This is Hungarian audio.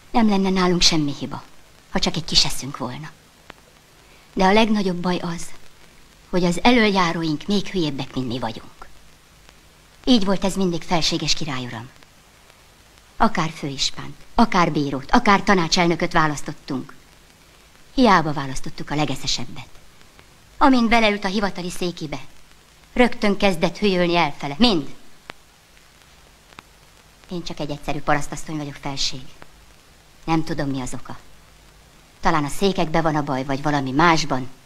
Nem lenne nálunk semmi hiba, ha csak egy kis eszünk volna. De a legnagyobb baj az, hogy az elöljáróink még hülyébbek, mint mi vagyunk. Így volt ez mindig, felséges királyuram. Akár főispánt, akár bírót, akár tanácselnököt választottunk. Hiába választottuk a legeszesebbet. Amint beleült a hivatali székibe, rögtön kezdett hülyölni elfele, mind. Én csak egy egyszerű parasztasszony vagyok, felség. Nem tudom, mi az oka. Talán a székekben van a baj, vagy valami másban.